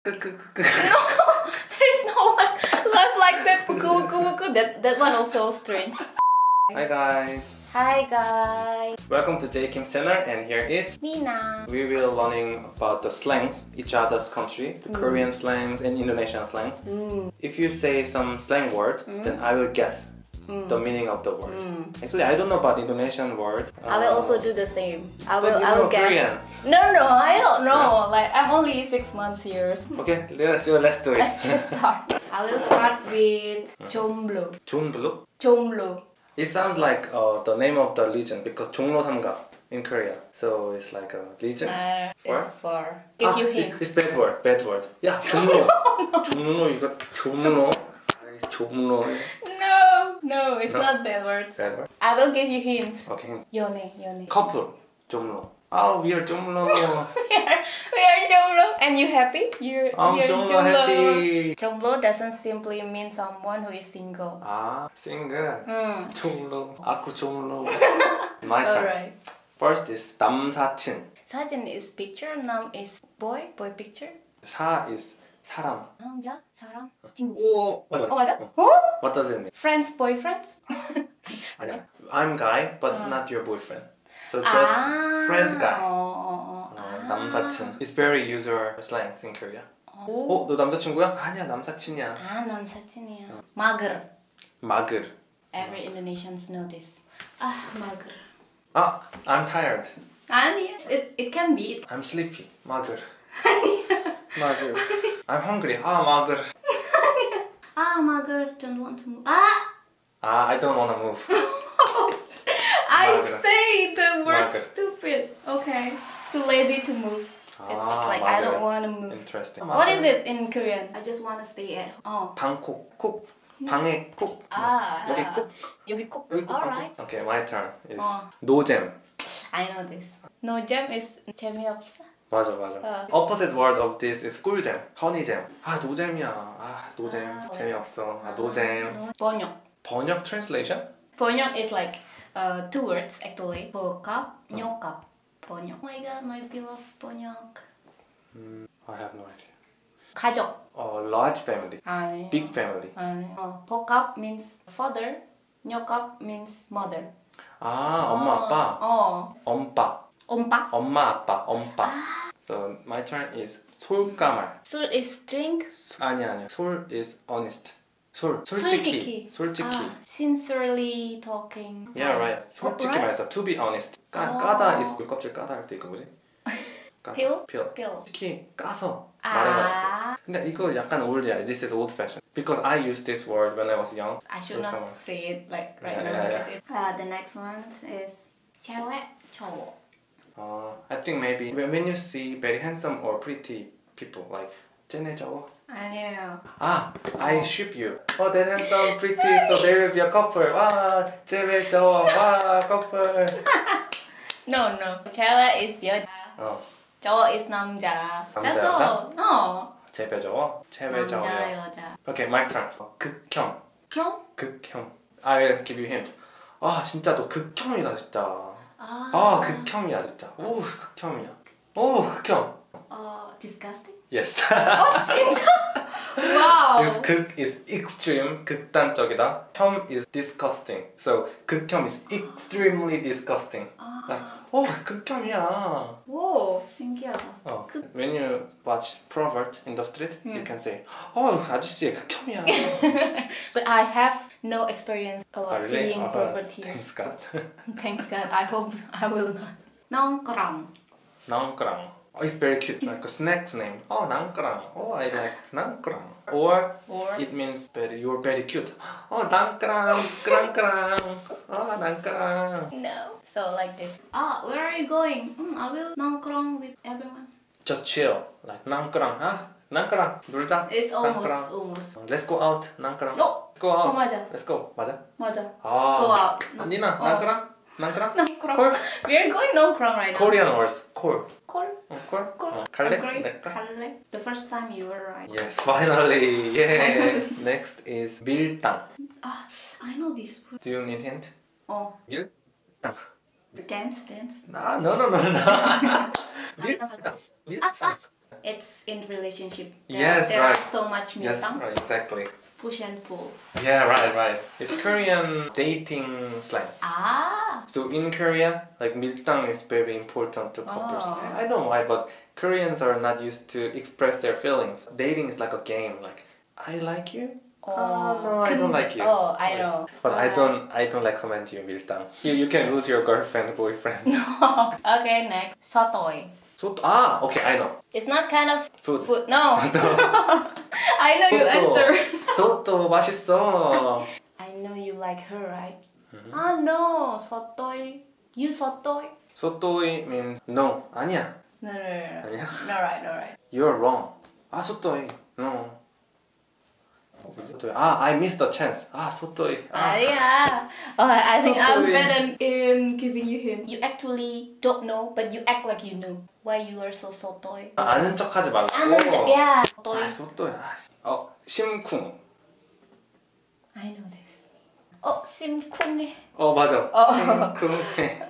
There's no one laugh like that. That one also strange. Hi guys. Hi guys. Welcome to J Kim's channel, and here is Nina. we will learning about the slangs each other's country, the Korean slangs and Indonesian slangs. If you say some slang word, then I will guess the meaning of the word. Actually, I don't know about Indonesian word. I will also do the same. I will guess. Korean. No, I don't know. Like I'm only 6 months here. Okay, let's do it. Let's just start. I will start with Jomblo. Jomblo? Jomblo. It sounds like the name of the region because 종로 삼가 in Korea. So it's like a region. It's for give you hints. It's bad word. Yeah, 종로. 종로, you got 종로. 종로. No, it's not bad words. Bad word? I will give you hints. Okay. Yone. Couple. 종로. Oh, we are 종로. we are Jomblo. And you happy? You're 종로 happy. Jomblo doesn't simply mean someone who is single. Single. 종로. aku 종로. My turn. Alright. First is 남사친. 사진 is picture, nam is boy picture. 사 is 사람. 남자, 사람, 친구. 오, 맞아. 맞아? What does it mean? Friends, boyfriends? 아니야. I'm guy, but not your boyfriend. So just friend guy. 남사친. It's very user slangs in Korea. 너 남자친구야? 아니야, 남사친이야. 남사친이야. 마글. 마글. Every Indonesians know this. 마글. I'm tired. 아니, it can be. I'm sleepy. 마글. 마글. I'm hungry. 마글. 마글, don't want to move. I don't want to move. I 마글. say the word 마글. stupid. Okay. Too lazy to move. It's like I don't want to move. Interesting. What is it in Korean? I just want to stay at home. 방콕. 콕. 방에 콕. 여기 콕. 여기 콕. 여기 콕. Alright. Okay, my turn is 노잼. I know this. No jam is 재미없어. 맞아. Opposite word of this is 꿀잼, 허니잼. 노잼이야. 노잼. 재미없어. 노잼. 번역 translation? 번역 is like 2 words actually. 복합, ཉ옥합. 번역. Oh my god, my beloved 번역. I have no idea. 가족. Large family. 아니. Big family. 아니. 복합 means father. ཉ옥합 means mother. 엄마 아빠. 엄빠. 엄마 아빠. 엄빠. So my turn is 솔까말. 술 is drink. 아니야. 솔 is honest. 솔직히. Sincerely talking. Yeah, right. 솔직히 말해서 to be honest. 까다 is 물껍질 까다 할 때 이거 뭐지? Pill. 솔직히 까서 말해가지고. 근데 이거 약간 old야. This is old fashioned. Because I used this word when I was young. I should not say it like right now because it. The next one is cewek cowok. I think maybe when you see very handsome or pretty people like 쟤네 저거. 아니에요. I ship you. They're handsome, pretty, so they will be a couple. 쟤네 저거. couple. No. cewek is 여자. 저거 is 남자. That's all. 쟤배 저거. 남자 여자. Okay, my turn. 극혐. 극혐. I will give you hint. 진짜 너 극혐이다 진짜. 극혐이야 진짜. 극혐이야. 극혐. Disgusting? Yes. 진짜? Wow. Because 극 is extreme, 극단적이다. 혐 is disgusting. So 극혐 is extremely disgusting. Like, 극혐이야. Wow, 신기하다. When you watch pervert in the street, you can say, 아저씨 극혐이야. But I have no experience about seeing pervert here. Thanks God. Thanks God. I hope I will not. 낭그랑. It's very cute, like a snack's name. 낭그랑. I like 낭그랑. Or it means you're very cute. 낭그랑, 그랑그랑. 낭그랑. No. So like this. Where are you going? I will 낭그랑 with everyone. Just chill. Like 낭그랑. 낭그랑. 놀자. It's almost. Let's go out. 낭그랑. No. Let's go out. 맞아. Let's go. 맞아? Go out. 니나 낭그랑? 낭그랑? 콜? We are going 낭그랑 right now. Korean words. 콜. 콜? 갈래? 갈래? The first time you were right. Yes, finally. Yes. Next is 밀당. I know this word. Do you need hint? 밀당. Dance. No. 밀당. It's in relationship. Yes, there right. are so much Yes, miltang, right, exactly. push and pull. Yeah, right. It's Korean dating slang. Ah, So in Korea, like miltang is very important to couples. Oh. I don't know why, but Koreans are not used to express their feelings. Dating is like a game. Like, I like you. Oh, no, I don't like you. Oh, I Like, know. But I don't recommend you miltang. You can lose your girlfriend, boyfriend. Okay, next. Sotoy. So okay, I know. It's not kind of Food. No. I know you answer. 소또 맛있어. I know you like her, right? Mhm. Ah, no. Sotoy. You sotoy? 소또이 means no. 아니야. No. 아니야. No, right. You're wrong. 아 소또이. No. 소또이. I missed a chance. 소또이. Yeah. Oh, I think I'm Sotoy. better in giving you hint. You actually don't know, but you act like you know. Why you are so sotoy? 아는 척하지 말라고. 아는 척, yeah. Sotoy. 소또이. 심쿵. I know this. 심쿵해. 맞아. 심쿵해.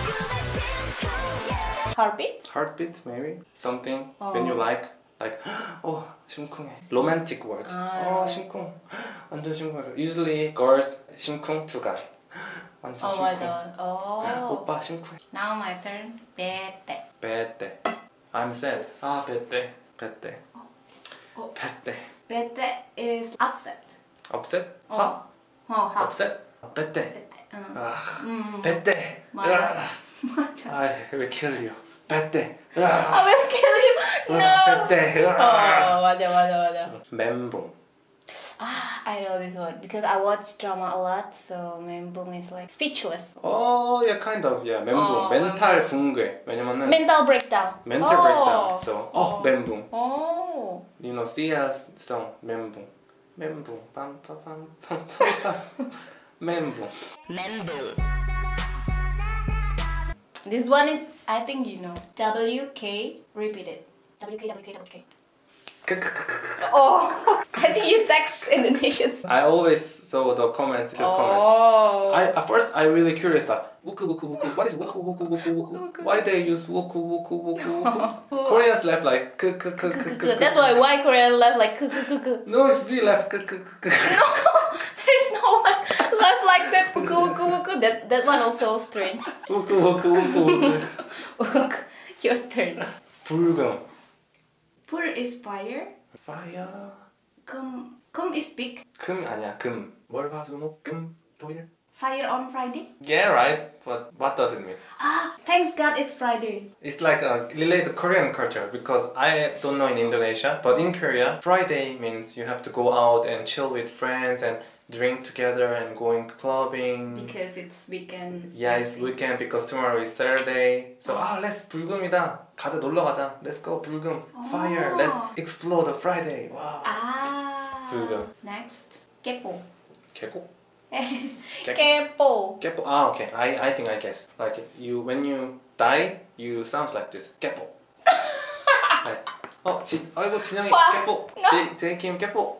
Heartbeat? Heartbeat maybe something when you like 심쿵해. Romantic words. 심쿵. 완전 심쿵해서 usually girls 심쿵 to guy. 완전 심쿵. 맞아. 오빠 심쿵해. Now my turn. 베떼. 배때. I'm sad. 배때. 어. 배때. 베떼 is upset. upset? 화? upset? 배때. 베떼. 배때. 맞아. 맞아. I will kill you. 배때. I will kill you. No. 배때. 맞아. 멘붕. I know this one because I watch drama a lot, so 멘붕 is like speechless. Yeah, kind of. Yeah, 멘붕. 멘탈 붕괴. 왜냐면은 Mental breakdown. mental breakdown. So, 멘붕. Oh. You know, Sia's song 멘붕. 멘붕. 빰빠밤. 멘붕. This one is, I think you know. WK, repeat it. WK. Oh, I think you text Indonesians. I always saw the comments. Oh. At first I really curious like wuku. What is wuku? Why they use wuku? Koreans laugh like k. That's why Korean laugh like k. No, it's really laugh k. No, there is no one laugh like that. Wuku. That one also strange. wuku. Your turn. 불금. Pur is fire. Fire. Kum is big. 금 아니야 금. 월화수목금 토일. Fire on Friday. Yeah, right. But what does it mean? Thanks God it's Friday. It's like related to Korean culture because I don't know in Indonesia, but in Korea, Friday means you have to go out and chill with friends and drink together and going clubbing. Because it's weekend. Yeah, it's weekend because tomorrow is Saturday. So let's 불금이다. 가자 놀러 가자. Let's go 불금. Fire. Let's explore the Friday. Wow. 불금. Next. Kepo. 계곡? Kepo. 깨뽀. Okay. I think I guess. Like when you die, you sounds like this. 깨뽀. like, 아이고 진영이 깨뽀. 제이킴 깨뽀.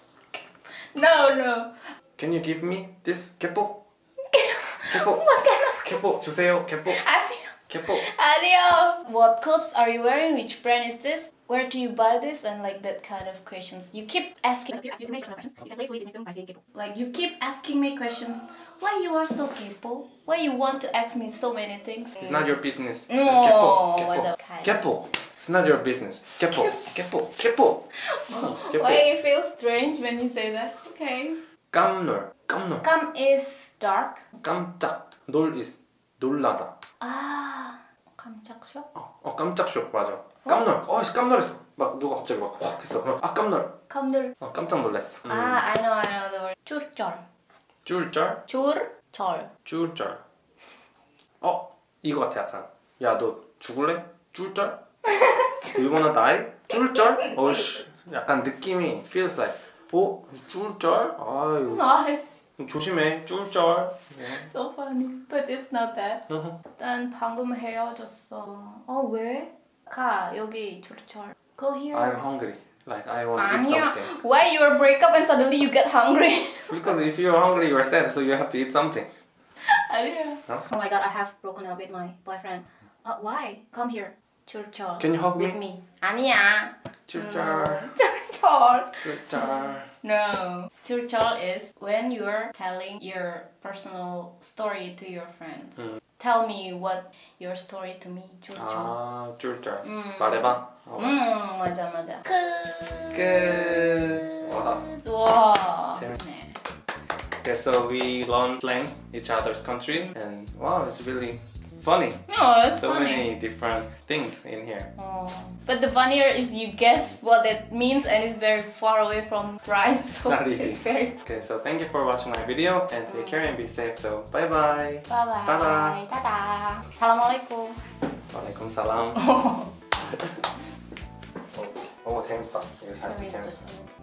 No. Can you give me this 깨뽀? 깨뽀. 깨뽀 주세요. 깨뽀. 깨뽀. Adio. What clothes are you wearing? Which brand is this? Where do you buy this? And like that kind of questions. You keep asking. Like you keep asking me questions. Why you are so kepo? Why you want to ask me so many things? It's not your business. No, 깨뽀. 맞아. 깨뽀. It's not your business. 깨뽀. 깨뽀. Why you feel strange when you say that? Okay. 깜놀. Come is dark. 깜짝. 놀 is 놀라다. 깜짝 쇼? 깜짝 쇼 맞아. 깜놀. 깜놀했어. 막 누가 갑자기 막 확 했어. 깜놀. 깜놀. 깜짝 놀랐어. I know the word. 쭈쩔. 쫄쩔. 쭈쩔. 쫄쩔. 이거 같아 약간. 야 너 죽을래? 쫄쩔? Do you wanna die? 쫄쩔? 약간 느낌이 feels like 쫄쩔? 아유. Nice. 조심해. 쫄쩔. So funny. But it's not that. 난 방금 헤어졌어. 왜? 가 여기 쫄쩔. Go here. I'm hungry. Like I want to eat 아니야. something. Why you break up and suddenly you get hungry? Because if you're hungry, you're sad, so you have to eat something. 아니야. Huh? Oh my god, I have broken up with my boyfriend. Why? Come here. 줄철. Can you hug with me? me? 아니야. 줄줄. 줄철. 줄줄. No. 줄철 is when you're telling your personal story to your friends. Tell me what your story to me. 줄철. 아, 줄줄. 말해봐. 맞아 맞아. 끝. 와. 와. 재밌네. Okay, so we learn slangs each other's country, and wow, it's really funny. No, it's So funny. many different things in here. But the funnier is you guess what it means and it's very far away from right. So Not easy. it's very. Okay, so thank you for watching my video, and take care and be safe. So bye bye. Bye bye. Bye-bye. Dadah. Assalamualaikum. Waalaikumsalam. 오, 재밌다. 이거 잘 재밌어. 재밌어. 재밌어.